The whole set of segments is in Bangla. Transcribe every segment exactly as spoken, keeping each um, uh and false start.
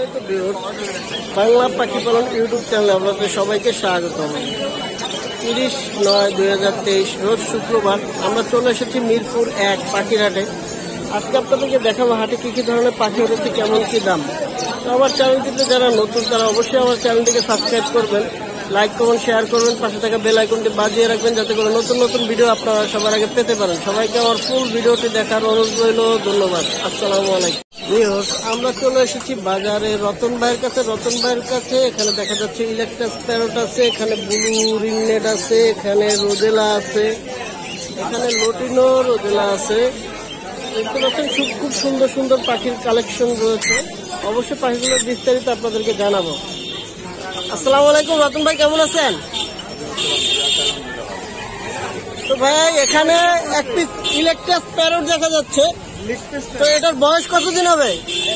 বাংলা পাখি পালন ইউটিউব চ্যানেলে আপনাদের সবাইকে স্বাগতম। তিরিশ নয় দুই হাজার তেইশ রোজ শুক্রবার আমরা চলে এসেছি মিরপুর এক পাখির হাটে। আজকে আপনাদেরকে দেখাবো হাটে কী কী ধরনের পাখি উঠেছে, কেমন কী দাম। তো আমার চ্যানেলটিতে যারা নতুন তারা অবশ্যই আমার চ্যানেলটিকে সাবস্ক্রাইব করবেন, লাইক কমেন্ট শেয়ার করবেন, পাশে থাকা বেল আইকনটি বাজিয়ে রাখবেন যাতে করে নতুন নতুন ভিডিও আপনারা সবার আগে পেতে পারেন। সবাইকে আমার ফুল ভিডিওটি দেখার অনুরোধ রইল। ধন্যবাদ। আসসালামু আলাইকুম। আমরা চলে এসেছি বাজারে রতন ভাইয়ের কাছে। রতন ভাইয়ের কাছে এখানে দেখা যাচ্ছে ইলেকট্রাস প্যারট আছে, এখানে ব্লু রিংনেট আছে, এখানে রোজেলা আছে, এখানে লোটিনো রোজেলা আছে। দেখতে পাচ্ছেন খুব খুব সুন্দর সুন্দর পাখির কালেকশন রয়েছে। অবশ্যই পাখিগুলোর বিস্তারিত আপনাদেরকে জানাবো। আসসালামু আলাইকুম রতন ভাই, কেমন আছেন? তো ভাই এখানে এক পিস ইলেকট্রাস প্যারট দেখা যাচ্ছে, তো এটার বয়স কতদিন হবে?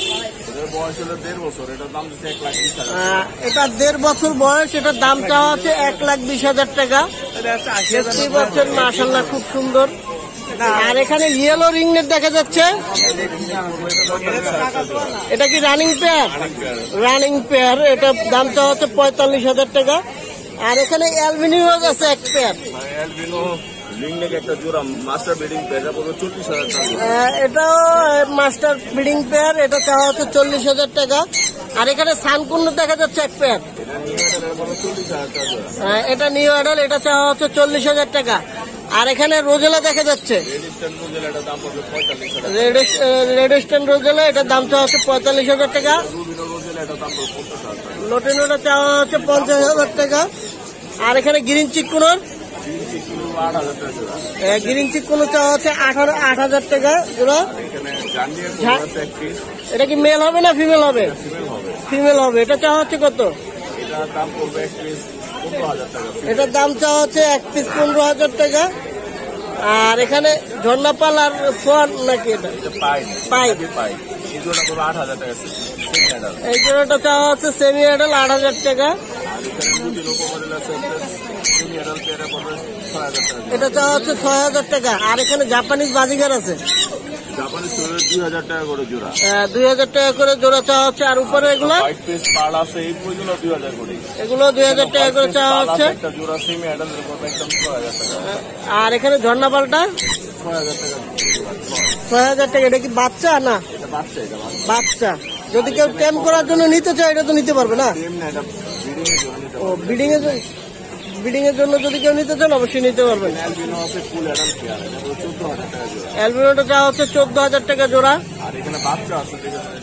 এটা দেড় বছর বয়স, এটার দাম চাওয়া আছে এক লাখ বিশ হাজার টাকা। দেখতেই পাচ্ছেন মাশাআল্লাহ খুব সুন্দর। আর এখানে ইয়েলো রিংনেট দেখা যাচ্ছে, এটা কি রানিং পেয়ার? রানিং পেয়ার, এটার দাম চাওয়া হচ্ছে পঁয়তাল্লিশ হাজার টাকা। আর এখানে অ্যালবিনো আছে এক পেয়ার, এটাও মাস্টার ব্রিডিং পেয়ার, এটা চাওয়া হচ্ছে চল্লিশ হাজার টাকা। আর এখানে সানকুন্ড দেখা যাচ্ছে এক পেয়ার, এটা নিউ অ্যাডাল, এটা চাওয়া হচ্ছে চল্লিশ হাজার টাকা। আর এখানে রোজেলা দেখা যাচ্ছে, রেডিস্টন রোজেলা, এটার দাম চাওয়া হচ্ছে পঁয়তাল্লিশ হাজার টাকা। লোটিনোটা চাওয়া হচ্ছে পঞ্চাশ হাজার টাকা। আর এখানে গ্রিন চিকুনোর গ্রিন চিকুনো চাওয়া হচ্ছে আঠারো আট হাজার টাকা জোড়া। এটা কি মেল হবে না ফিমেল হবে? ফিমেল হবে। এটা চাওয়া হচ্ছে কত? এটার দাম চাওয়া হচ্ছে এক পিস পনেরো হাজার টাকা। আর এখানে ঝর্ণাপাল আর ফোয়ার নাকি এটা পাইপ, এই জোড়াটা চাওয়া হচ্ছে সেমি অ্যাডাল আট হাজার টাকা। এটা চাওয়া হচ্ছে ছয় হাজার টাকা। আর এখানে জাপানিজ বাজিগার আছে, দুই হাজার টাকা করে জোড়া, দুই হাজার টাকা করে জোড়া চাওয়া হচ্ছে। আর উপরে এগুলো এগুলো দুই হাজার টাকা করে চাওয়া হচ্ছে। আর এখানে ঝর্ণাপালটা ছয় হাজার টাকা। এটা কি বাচ্চা না? বাচ্চা। যদি কেউ টেম করার জন্য নিতে চায় এটা তো নিতে পারবে না? ও ব্রিডিং এর ব্রিডিং এর জন্য যদি কেউ নিতে চান অবশ্যই নিতে পারবেন। অ্যালবিনোটা চাওয়া হচ্ছে চোদ্দ হাজার টাকা জোড়া। আর এখানে বাচ্চা আছে,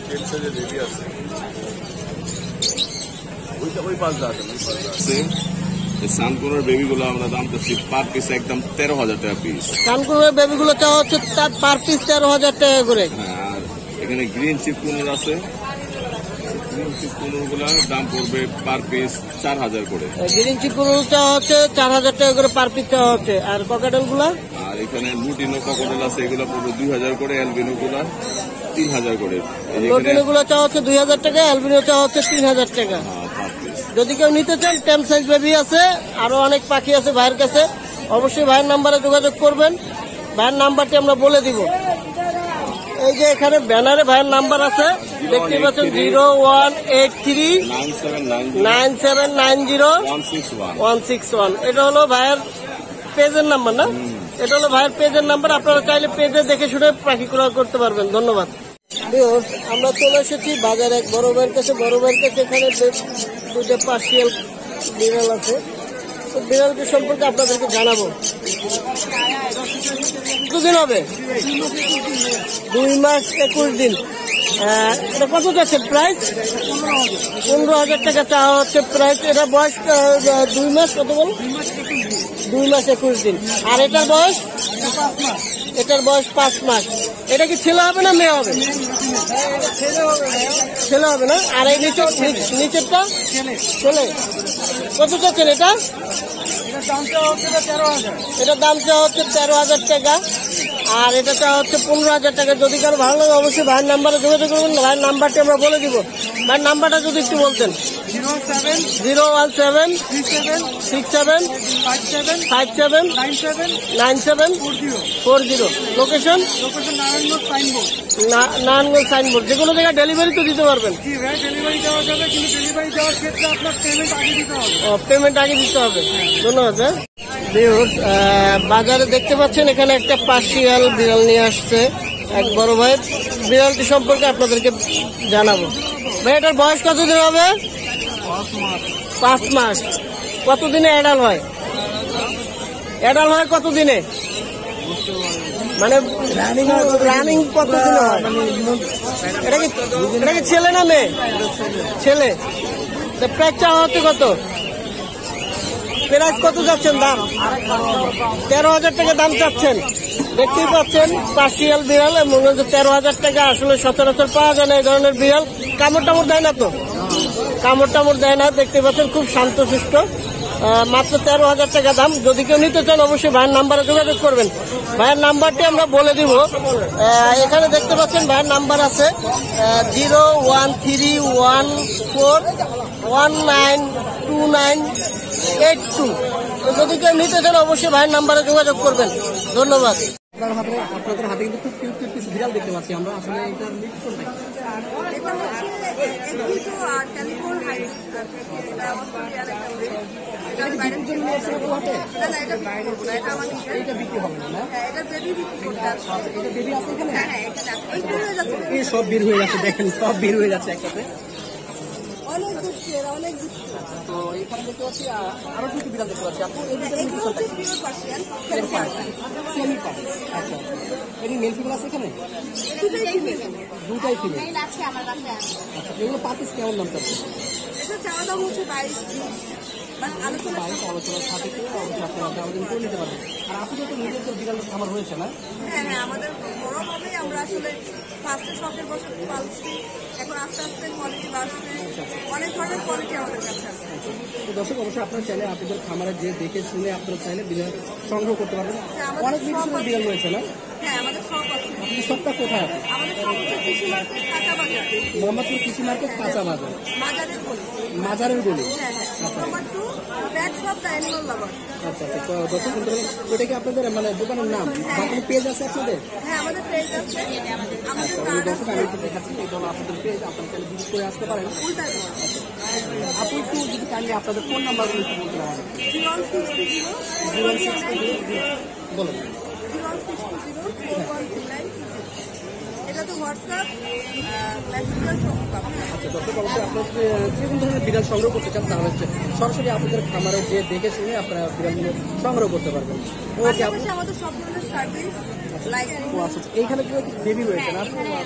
সানকুনের বেবিগুলো আমরা দাম চাচ্ছি পার পিস একদম তেরো হাজার টাকা পিস। সানকুনের বেবিগুলো চাওয়া হচ্ছে তার পার পিস তেরো হাজার টাকা করে। আর এখানে গ্রিন চিপকুনোর আছে, গ্রিন চিপকুনোর গুলার দাম পড়বে পার পিস চার হাজার করে। গ্রিন চিপকুনোর চাওয়া হচ্ছে চার হাজার টাকা করে পার পিস চাওয়া হচ্ছে। আর ককাটেল গুলা, আর এখানে লুটিনো ককাটেল আছে, এগুলো পড়বে দুই হাজার করে, অ্যালবিনো গুলা তিন হাজার করে। লুটিনো গুলা চাওয়া হচ্ছে দুই হাজার টাকা, অ্যালবিনো চাওয়া হচ্ছে তিন হাজার টাকা। যদি কেউ নিতে চান টেম সাইজ বেবি আছে, আরো অনেক পাখি আছে ভাইয়ের কাছে, অবশ্যই ভাইয়ের নাম্বারে যোগাযোগ করবেন। ভাইয়ের নাম্বারটি আমরা বলে দিব। এই যে এখানে ব্যানারে ভাইয়ের নাম্বার আছে, দেখতে পাচ্ছেন zero one eight three nine seven nine zero one six one. এটা হলো ভাইয়ের পেজের নাম্বার না? এটা হলো ভাইয়ের পেজের নাম্বার। আপনারা চাইলে পেজে দেখে শুনে পাখি ক্রয় করতে পারবেন। ধন্যবাদ। আমরা চলে এসেছি বাজারে এক বড় ভাইয়ের কাছে। বড় ভাইয়ের কাছে এখানে দুটো পার্সিয়াল বিড়াল আছে, তো বিড়ালটি সম্পর্কে আপনাদেরকে জানাবো। কতদিন হবে? দুই মাস একুশ দিন। এটা কত যাচ্ছে প্রাইস? পনেরো হাজার টাকা চাওয়া হচ্ছে প্রাইস। এটা বয়স দুই মাস কত বল? দুই মাস একুশ দিন। আর এটার বয়স? এটার বয়স পাঁচ মাস। এটা কি ছেলে হবে না মেয়ে হবে? ছেলে হবে না? আর এই নিচের নিচেরটা ছেলে। কত চাচ্ছেন এটা? এটার দাম চাওয়া হচ্ছে তেরো হাজার টাকা। আর এটা চাওয়া হচ্ছে পনেরো হাজার টাকা। যদি কারো ভালো লাগে অবশ্যই ভাইয়ের নাম্বারে যোগাযোগ করবেন। ভাইয়ের নাম্বারটি আমরা বলে দিব। ভাইয়ের নাম্বারটা যদি একটু বলতেন। Zero seven zero one seven three seven six seven five seven five seven nine seven nine seven four zero. Four zero. Location location Narayanganj signboard. Narayanganj signboard. যে কোনো জায়গায় ডেলিভারি তো দিতে পারবেন। জি ভাই, ডেলিভারি দেওয়া যাবে, কিন্তু ডেলিভারি দেওয়ার ক্ষেত্রে আপনার পেমেন্ট আগে দিতে হবে। ও, পেমেন্ট আগে দিতে হবে। ধন্যবাদ। হ্যাঁ ভিউয়ার্স, বাজারে দেখতে পাচ্ছেন এখানে একটা পার্সিয়াল বিড়াল নিয়ে আসছে এক বড় ভাই। বিড়ালটি সম্পর্কে আপনাদেরকে জানাবো। ভাই এটার বয়স কতদিন হবে? পাঁচ মাস। কতদিনে অ্যাডাল হয়? অ্যাডাল হয় কতদিনে? মানে রানিং কতদিনে হয়? এটা কি এটা কি ছেলে না মেয়ে? ছেলে। প্রাইস চাওয়া হচ্ছে কত? প্রাইস কত যাচ্ছেন দাম? তেরো হাজার টাকা দাম চাচ্ছেন। দেখতেই পাচ্ছেন পার্সিয়াল বিড়াল, মনে হচ্ছে তেরো হাজার টাকা। আসলে সচরাচর পাওয়া যায় না এই ধরনের বিড়াল। কামড় টামড় দেয় না তো? কামড় টামড় দেয় না। দেখতে পাচ্ছেন খুব শান্তশিষ্ট। মাত্র তেরো হাজার টাকা দাম। যদি কেউ নিতে চান অবশ্যই ভাইয়ের নাম্বারে যোগাযোগ করবেন। ভাইয়ের নাম্বারটি আমরা বলে দিব। এখানে দেখতে পাচ্ছেন ভাইয়ের নাম্বার আছে zero one three one four one nine two nine eight two. যদি কেউ নিতে চান অবশ্যই ভাইয়ের নাম্বারে যোগাযোগ করবেন। ধন্যবাদ। আপনার হাতে আপনাদের হাতে কিন্তু খুব কিউট কিউট কিছু বিড়াল দেখতে পাচ্ছি আমরা। আসলে এটা মিক্স কোনটা? এটা হচ্ছে এক্সিটো আর ক্যালিফোর্ন হাইট। এটা অস্ট্রেলিয়ার একটা ব্রিড। এটা বাইরে থেকে নিয়ে এসে পোহাতে? না না, এটা বিক্রি করবো না, এটা আমাদের। এটা বিক্রি হবে না, না? হ্যাঁ, এটা বেবি বিক্রি করতে আছে। এটা বেবি আছে এখানে? হ্যাঁ হ্যাঁ, এটা আছে। এই বের হয়ে যাচ্ছে। এই সব বের হয়ে যাচ্ছে, দেখেন সব বের হয়ে যাচ্ছে একসাথে। অনেক দুষ্টু এরা, অনেক দুষ্টু। তো এখানে দেখতে পাচ্ছি আ- আরো কিছু বিড়াল দেখতে পাচ্ছি। আপু এই দুটো এগুলো হচ্ছে পিওর পার্সিয়ান। Semi purse. আচ্ছা, এটি মেল ফিমেল আছে এখানে? দুটোই ফিমেল। দুটাই ফিমেল। মেল আছে আমার বাসায় আছে। আচ্ছা, এগুলো পার পিস কেমন দাম চাচ্ছে? এটা চাওয়া দাম হচ্ছে বাইশ। বাট আলোচনা বাইশ আলোচনার সাথে করে অবশ্যই আপনারা আবেদন করে নিতে পারবেন। আর আপনাদের তো নিজেদের বিড়াল খামার হয়েছে না? হ্যাঁ হ্যাঁ, আমাদের বড়ভাবেই আমরা আসলে ফার্স্টে শখের বছর পালছি। এখন আস্তে আস্তে কোয়ালিটি বাড়ছে। অনেক ধরনের কোয়ালিটি আমাদের কাছে আছে। তো দর্শক অবশ্যই আপনারা চাইলে আপনাদের খামারে যে দেখে শুনে আপনারা চাইলে বিড়াল সংগ্রহ করতে পারবেন। অনেক বিদেশের বিড়াল রয়েছে না? হ্যাঁ, আমাদের শখ আছে। আপনাদের সবটা কোথায় আছে? আমাদের শখ হচ্ছে কৃষি মার্কেট, কাঁচা বাজার, মোহাম্মদপুর কৃষি মার্কেট, কাঁচা বাজার, বাজারের গলি। মাজারের গলি। হ্যাঁ হ্যাঁ, number two, back shop the animal lover. আচ্ছা আচ্ছা, তো দর্শক বন্ধুরা, এটা কি আপনাদের মানে দোকানের নাম বা কোনো পেজ আছে আপনাদের? হ্যাঁ, আমাদের পেজ আছে, আমাদের ওই কার্ড দর্শক আছে। আমি একটু দেখাচ্ছি, এটা হলো আপনাদের পেজ, আপনারা চাইলে ভিজিট করে আসতে পারেন। উল্টা আপনি একটু যদি কাইন্ডলি আপনাদের ফোন নাম্বারগুলো একটু বলতে আমাদের। Zero one six two zero zero one six two zero বলুন। Zero one six two zero four one three nine. এটা তো হোয়াটসঅ্যাপ মেসেঞ্জার সব পাবেন। আচ্ছা দর্শক অবশ্যই আপনার যে যে কোনো ধরনের বিড়াল সংগ্রহ করতে চান তাহলে হচ্ছে সরাসরি আপনাদের খামারে যে দেখে শুনে আপনারা বিড়ালগুলো সংগ্রহ করতে পারবেন। ওকে, আপনি পাশাপাশি আমাদের সব ধরনের সার্ভিস লাইক ও আচ্ছা, এইখানে কি বেবি রয়েছে না?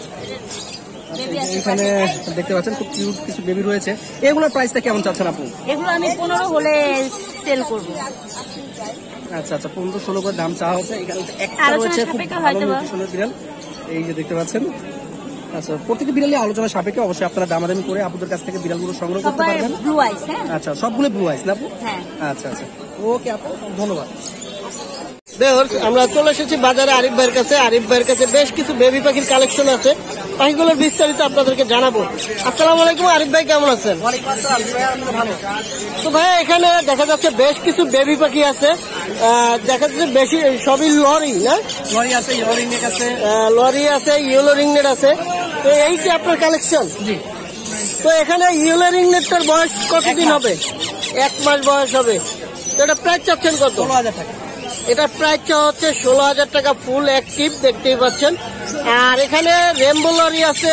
এখানে দেখতে পাচ্ছেন খুব কিউট কিছু বেবি রয়েছে। এগুলোর প্রাইসটা কেমন চাচ্ছেন আপু? এগুলো আমি পনেরো হলে সেল করবো। আচ্ছা আচ্ছা, পনেরো ষোলো করে দাম চাওয়া হচ্ছে। এখানে একটা আলোচনা রয়েছে খুব সাপেক্ষে ভালো হয়তো বা। নিউট্রিশনের বিড়াল, এই যে দেখতে পাচ্ছেন। আচ্ছা, প্রত্যেকটি বিড়ালই আলোচনা সাপেক্ষে অবশ্যই আপনারা দামাদামি করে আপনাদের কাছ থেকে বিড়ালগুলো সংগ্রহ করতে সবাই পারবেন। Blue ice. হ্যাঁ আচ্ছা, সবগুলো ব্লু আইস না আপু? হ্যাঁ। আচ্ছা আচ্ছা, ওকে আপু, ধন্যবাদ। ভিউয়ার্স, আমরা চলে এসেছি বাজারে আরিফ ভাইয়ের কাছে। আরিফ ভাইয়ের কাছে বেশ কিছু বেবি পাখির কালেকশন আছে। পাখিগুলোর বিস্তারিত আপনাদেরকে জানাবো। আসসালামু আলাইকুম আরিফ ভাই, কেমন আছেন? তো ভাই এখানে দেখা যাচ্ছে বেশ কিছু বেবি পাখি আছে। আহ, দেখা যাচ্ছে বেশি সবই লরি না? লরি আছে, ইয়েলো রিংনেক আছে। আহ, লরি আছে, ইয়েলো রিংনেট আছে। তো এই কি আপনার কালেকশন? জি। তো এখানে ইয়েলো রিংনেটটার বয়স কতদিন হবে? এক মাস বয়স হবে। তো এটা প্রাইস চাচ্ছেন কত? ষোলো হাজার টাকা। এটা প্রাইস হচ্ছে ষোলো হাজার টাকা, ফুল অ্যাক্টিভ, দেখতেই পাচ্ছেন। আর এখানে রেমবো লরি আছে,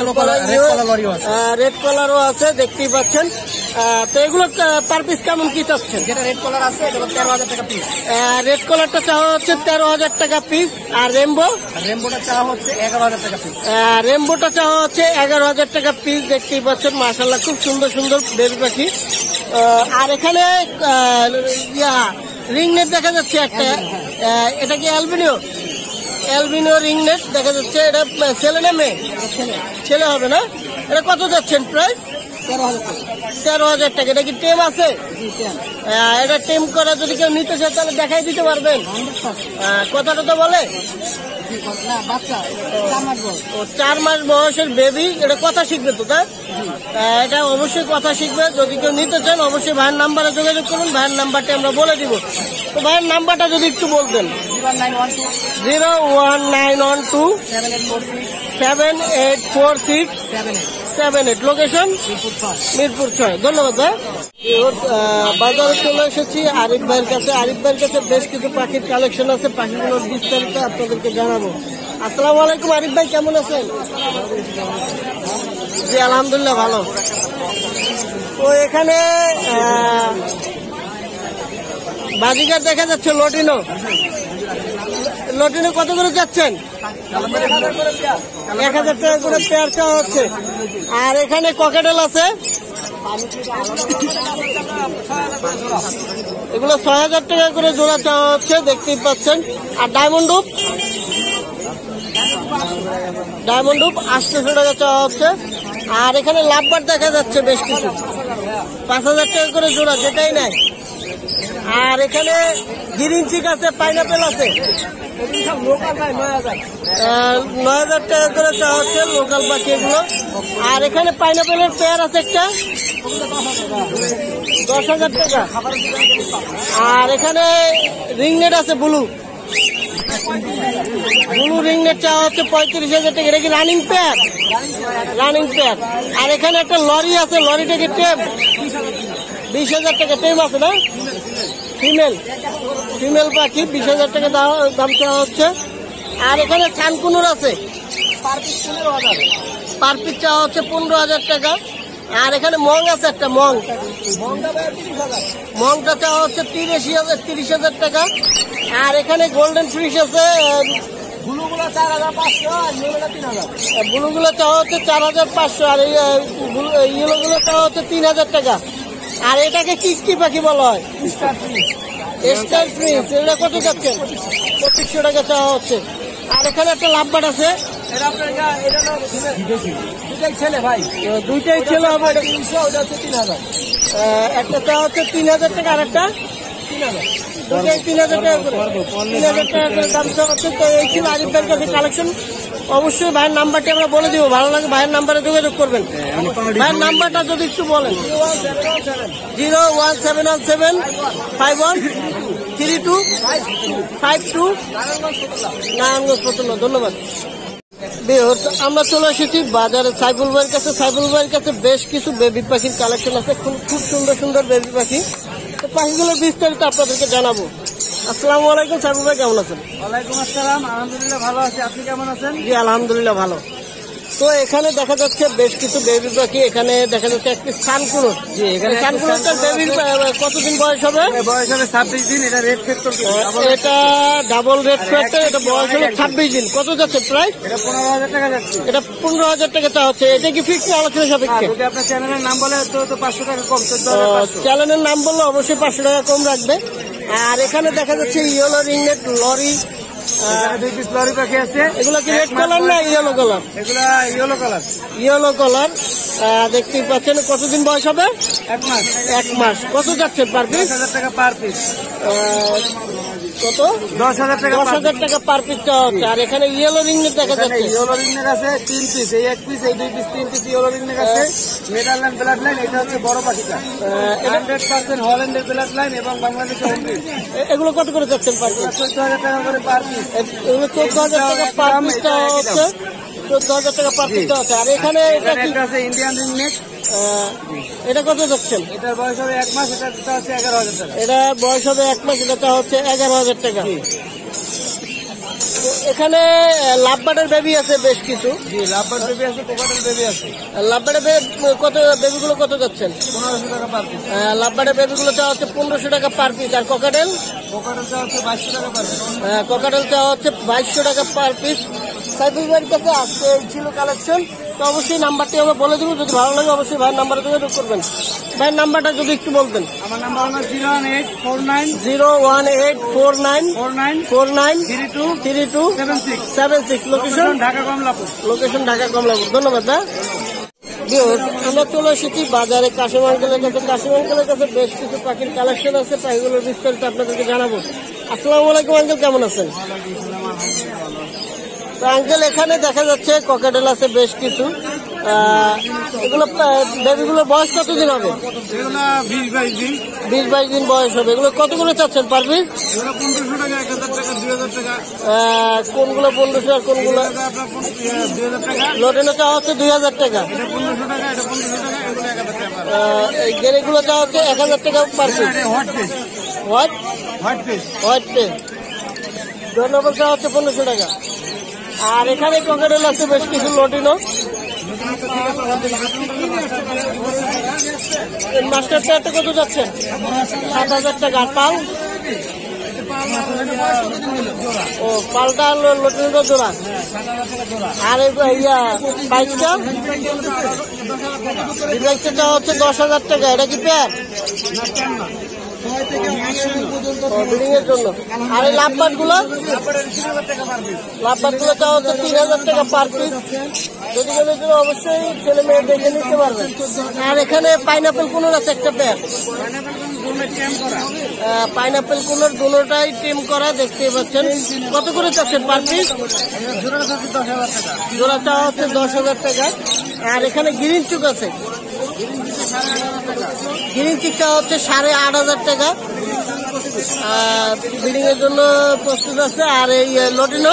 রেড কালারও আছে, দেখতেই পাচ্ছেন। আহ, তো এগুলো পার পিস কেমন কি চাচ্ছেন? যেটা রেড কালার আছে এটা হলো তেরো হাজার টাকা পিস। রেড কালারটা চাওয়া হচ্ছে তেরো হাজার টাকা পিস। আর রেমবো রেমবোটা চাওয়া হচ্ছে এগারো হাজার টাকা পিস। রেমবোটা চাওয়া হচ্ছে এগারো হাজার টাকা পিস, দেখতেই পাচ্ছেন। মাশাআল্লাহ, খুব সুন্দর সুন্দর বেবি পাখি। আহ, আর এখানে আহ, ইয়া রিংনেট দেখা যাচ্ছে একটা। আহ, এটা কি অ্যালবিনিও? অ্যালবিনিও রিংনেট দেখা যাচ্ছে। এটা ছেলে না মেয়ে? ছেলে হবে না? এটা কত যাচ্ছেন প্রাইস? তেরো হাজার টাকা। তেরো হাজার টাকা। এটা কি টেম আছে? জি, টেন। আহ, এটা টেম করা যদি কেউ নিতে চায় তাহলে দেখাই দিতে পারবেন? Hundred percent. আহ, কথাটা তো বলে না বাচ্চা চার মাস বয়স। ও চার মাস বয়সের বেবি, এটা কথা শিখবে তো তাই? আহ, এটা অবশ্যই কথা শিখবে। যদি কেউ নিতে চান অবশ্যই ভাইয়ের নাম্বারে যোগাযোগ করুন, ভাইয়ের নাম্বারটা আমরা বলে দিব। তো ভাইয়ের নাম্বারটা যদি একটু বলতেন। Zero one nine one two zero one nine one two seven eight four six seven eight four six seven eight seven eight location Mirpur ছয়। মিরপুর ছয়। ধন্যবাদ ভাই। এবার, আহ, বাজারে চলে এসেছি আরিফ ভাইয়ের কাছে। আরিফ ভাইয়ের কাছে বেশ কিছু পাখির কালেকশন আছে, পাখিগুলোর বিস্তারিত আপনাদেরকে জানাবো। আসসালামু আলাইকুম আরিফ ভাই, কেমন আছেন? জি আলহামদুলিল্লাহ ভালো। তো এখানে আহ, বাজিকার দেখা যাচ্ছে, লটিনো লটিনো কত করে যাচ্ছেন? এক হাজার টাকা করে পেয়ার চাওয়া হচ্ছে। আর এখানে ককেটেল আছে, এগুলো ছয় হাজার টাকা করে জোড়া চাওয়া হচ্ছে, দেখতেই পাচ্ছেন। আর ডায়মন্ড ডুপ ডায়মন্ড ডুপ আটশোশো টাকা চাওয়া হচ্ছে। আর এখানে লাভবার দেখা যাচ্ছে বেশ কিছু, পাঁচ হাজার টাকা করে জোড়া যেটাই নেয়। আর এখানে গ্রিন চিক আছে, পাইনাপেল আছে, নয় হাজার টাকা করে চাওয়া হচ্ছে লোকাল পাখি এগুলো। আর এখানে পাইনাপেলের পেয়ার আছে একটা, দশ হাজার টাকা। আর এখানে রিংনেট আছে, ব্লু ব্লু রিংনেট চাওয়া হচ্ছে পঁয়ত্রিশ হাজার টাকা। এটা কি রানিং পেয়ার? Running pair. আর এখানে একটা লরি আছে, লরিটা কি টেম? বিশ হাজার টাকা টেম আছে না? ফিমেল ফিমেল পাখি বিশ হাজার টাকা দাম চাওয়া হচ্ছে। আর এখানে সানকুনুর আছে, পার পিস চাওয়া হচ্ছে পনেরো হাজার টাকা। আর এখানে মং আছে একটা, মং মংটা চাওয়া হচ্ছে তিরিশ হাজার তিরিশ হাজার টাকা। আর এখানে গোল্ডেন ফিশ আছে, ব্লুগুলো চার হাজার পাঁচশো, ব্লুগুলো চাওয়া হচ্ছে চার হাজার পাঁচশো। আর ইয়েলোগুলো চাওয়া হচ্ছে তিন হাজার টাকা। আর এটাকে কি কি পাখি বলা হয়? Starfish. এটা কত যাচ্ছে? পঁচিশশো টাকা চাওয়া হচ্ছে। আর এখানে একটা লাভবার্ড আছে, ছেলে ভাই দুইটাই ছেলে হবে। এটা তিনশো, ওটা হচ্ছে তিন হাজার। আহ, একটা চাওয়া হচ্ছে তিন হাজার টাকা, আর একটা তিন হাজার দুটাই তিন হাজার টাকা করে তিন হাজার টাকা করে দাম চাওয়া হচ্ছে। তো এই ছিল আরিফ ভাইয়ের কাছে কালেকশন। অবশ্যই ভাইয়ের নাম্বারটি আমরা বলে দিব, ভালো লাগে ভাইয়ের নাম্বারে যোগাযোগ করবেন। ভাইয়ের নাম্বারটা যদি একটু বলেন। Zero one seven one seven five one three two five two Narayanganj পতন। ধন্যবাদ। বিহর আমরা চলে এসেছি বাজারে সাইফুল ভাইয়ের কাছে। সাইফুল ভাইয়ের কাছে বেশ কিছু বেবি পাখির কালেকশন আছে, খুব খুব সুন্দর সুন্দর বেবি পাখি। তো পাখিগুলোর বিস্তারিত আপনাদেরকে জানাবো। আসসালামু আলাইকুম সাইফুল ভাই, কেমন আছেন? ওয়ালাইকুম আসসালাম, আলহামদুলিল্লাহ ভালো আছি। আপনি কেমন আছেন? জি আলহামদুলিল্লাহ ভালো। তো এখানে দেখা যাচ্ছে বেশ কিছু বেবি পাখি। এখানে দেখা যাচ্ছে একটি সানকুনুর। জি, এখানে সানকুনুরটার বেবির কতদিন বয়স হবে? বয়স হবে ছাব্বিশ দিন। এটা রেড ফ্যাক্টর, এটা ডাবল রেড ফ্যাক্টর। এটা বয়স হলো ছাব্বিশ দিন। কত যাচ্ছে প্রাইস? এটা পনেরো হাজার টাকা যাচ্ছে। এটা পনেরো হাজার টাকা চাওয়া হচ্ছে। এটা কি ফিক্সড আলোচনা সাপেক্ষে? যদি আপনার চ্যানেলের নাম বলে তো তো পাঁচশো টাকা কম, চোদ্দ হাজার পাঁচশো। চ্যানেলের নাম বললে অবশ্যই পাঁচশো টাকা কম রাখবে। আর এখানে দেখা যাচ্ছে ইয়েলো রিংনেট লরি, এখানে দুই পিস লরি পাখি আছে। এগুলো কি রেড কালার না ইয়েলো কালার? এগুলা ইয়েলো কালার। ইয়েলো কালার দেখতেই পাচ্ছেন। কতদিন বয়স হবে? এক মাস। এক মাস। কত যাচ্ছে পার দশ পিস? হাজার টাকা পার পিস। কত? দশ হাজার টাকা দশ হাজার টাকা পার পিস চাওয়া হচ্ছে। আর এখানে ইয়েলো রিংনেট দেখা যাচ্ছে, ইয়েলো রিংনেক আছে তিন পিস, এই এক পিস, এই দুই পিস, তিন পিস ইয়েলো রিংনেক আছে। নেদারল্যান্ড ব্লাড লাইন, এটা হচ্ছে বড় পাখিটা। হান্ড্রেড পার্সেন্ট হল্যান্ডের ব্লাড লাইন এবং বাংলাদেশের হোমব্রিড। এ- এগুলো কত করে যাচ্ছেন পার পিস? চোদ্দ হাজার টাকা করে পার পিস। এগুলো চোদ্দ হাজার টাকা পার পিস চাওয়া হচ্ছে। চোদ্দ হাজার টাকা পার পিস চাওয়া হচ্ছে। আর এখানে এটা এখানে কি? একটা আছে ইন্ডিয়ান রিংনেক, আহ, এটা কত যাচ্ছেন? এটার বয়স হবে এক মাস, এটা হচ্ছে এগারো হাজার টাকা। এটা বয়স হবে এক মাস, এটা চাওয়া হচ্ছে এগারো হাজার টাকা। তো এখানে লাভবার্ডের বেবি আছে বেশ কিছু। জি, লাভবার্ড বেবি আছে, কোকাটেল বেবি আছে। লাভবার্ডের কত বেবিগুলো কত যাচ্ছেন? পনেরোশো টাকা পার পিস। লাভবার্ডের বেবিগুলো চাওয়া হচ্ছে পনেরোশো টাকা পার পিস। আর ককাটেল কোকাটেলটা হচ্ছে বাইশশো টাকা পার পিস। ককাটেল চাওয়া হচ্ছে বাইশশো টাকা পার পিস। সাইফুল ভাইয়ের কাছে আজকে এই ছিল কালেকশন। তো অবশ্যই নাম্বারটি আমরা বলে দেবো, যদি ভালো লাগে অবশ্যই ভাইয়ের নাম্বারে যোগাযোগ করবেন। ভাইয়ের নাম্বারটা যদি একটু বলতেন। আমার নাম্বার হলো zero one eight four nine zero one eight four nine four nine four nine three two three two seven six. Seven six location Dhaka Kamalapur. Location Dhaka Kamalapur. ধন্যবাদ দা। আমরা চলে এসেছি বাজারে কাশিম আঙ্কেলের কাছে। কাশিম আঙ্কেলের কাছে বেশ কিছু পাখির কালেকশন আছে, পাখিগুলোর বিস্তারিত আপনাদেরকে জানাবো। আসসালামু আলাইকুম আঙ্কেল, কেমন আছেন? তো আঙ্কেল এখানে দেখা যাচ্ছে ককাটেল আছে বেশ কিছু। আহ, এগুলো বেবিগুলোর বয়স কতদিন হবে? এগুলো বিশ বাইশ দিন। বিশ বাইশ দিন বয়স হবে। এগুলো কত করে চাচ্ছেন পার পিস? এগুলো পনেরোশো টাকা, এক হাজার টাকা, দুই হাজার টাকা। আহ, কোনগুলো পনেরোশো আর কোনগুলো? এটা আপনার পনেরো- দুই হাজার টাকা, লোডেনো চাওয়া হচ্ছে দুই হাজার টাকা। এটা পনেরোশো টাকা, এটা পনেরোশো টাকা, এগুলো এক হাজার টাকা। আহ, এই গেরেগুলো চাওয়া হচ্ছে এক হাজার টাকা পার পিস। এটা white face, white white face. White পেন ধন্যবাদ চাওয়া হচ্ছে পনেরোশো টাকা। আর এখানে ককাটেল আছে বেশ কিছু লোডিনো। মাস্টার পেয়ারটা কত যাচ্ছে? সাত হাজার টাকা। আর পাল? ও পালটা লোডিনো জোড়া। আর এই ইয়া বাইকটা এই বাইকটা চাওয়া হচ্ছে দশ হাজার টাকা। এটা কি পেয়ার? বিল্ডিং এর জন্য। আর এই লাভবাট গুলো? লাভবাট গুলো চাওয়া হচ্ছে তিন হাজার টাকা পার পিস। যদি কেউ নিতে চান অবশ্যই ছেলে মেয়ে দেখে নিতে পারবেন। আর এখানে পাইনাপেল কুনোর আছে একটা পেয়ার। পাইনাপেল কুনোর দুটোটাই টিম করা দেখতেই পাচ্ছেন। কত করে চাচ্ছেন পার পিস? জোড়া চাওয়া হচ্ছে দশ হাজার টাকা। আর এখানে গ্রিন চুক আছে। গ্রিন চিক চাওয়া হচ্ছে সাড়ে আট হাজার টাকা। আর ব্রিডিং এর জন্য প্রস্তুত আছে। আর এই লটিনো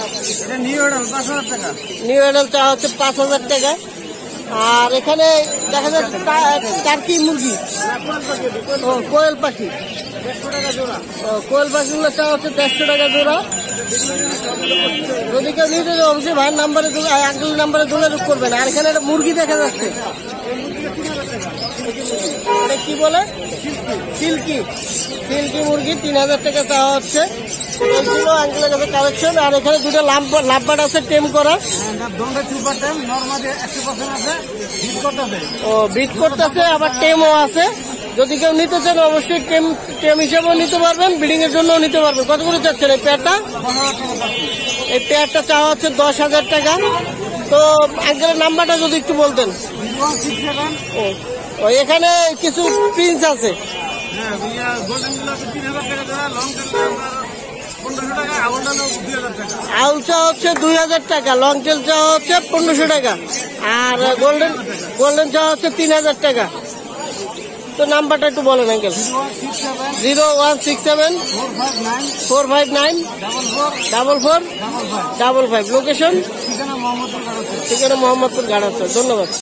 নিউ এডাল চাওয়া হচ্ছে পাঁচ হাজার টাকা। আর এখানে দেখা যাচ্ছে টার্কি মুরগি, ও কোয়েল পাখি। ও কোয়েল পাখিগুলো চাওয়া হচ্ছে দেড়শো টাকা জোড়া। যদি কেউ নিতে চায় অবশ্যই ভাইয়ের নাম্বারে আঙ্কেলের নাম্বারে যোগাযোগ করবেন। আর এখানে একটা মুরগি দেখা যাচ্ছে, এটা কি বলে? সিল্কি। সিল্কি মুরগি তিন হাজার টাকা চাওয়া হচ্ছে। এইগুলো আঙ্কেলের কাছে কালেকশন। আর এখানে দুটো লাভবাট আছে টেম করা। ও বিট করতেছে, আবার টেমও আছে। যদি কেউ নিতে চান অবশ্যই টেম টেম হিসেবেও নিতে পারবেন, ব্রিডিং এর জন্যও নিতে পারবেন। কত করে চাচ্ছেন এই পেয়ারটা? এই পেয়ারটা চাওয়া হচ্ছে দশ হাজার টাকা। তো আঙ্কেলের নাম্বারটা যদি একটু বলতেন। ও ও এখানে কিছু প্রিন্স আছে। আউল চা হচ্ছে দুই হাজার টাকা, লং টেল চা হচ্ছে পনেরোশো টাকা। আর গোল্ডেন গোল্ডেন চা হচ্ছে তিন হাজার টাকা। তো নাম্বারটা একটু বলেন uncle. Zero one six seven four five nine double four double five. Location? ঠিকানা মোহাম্মদপুর গাড়াচ্ছে। ধন্যবাদ।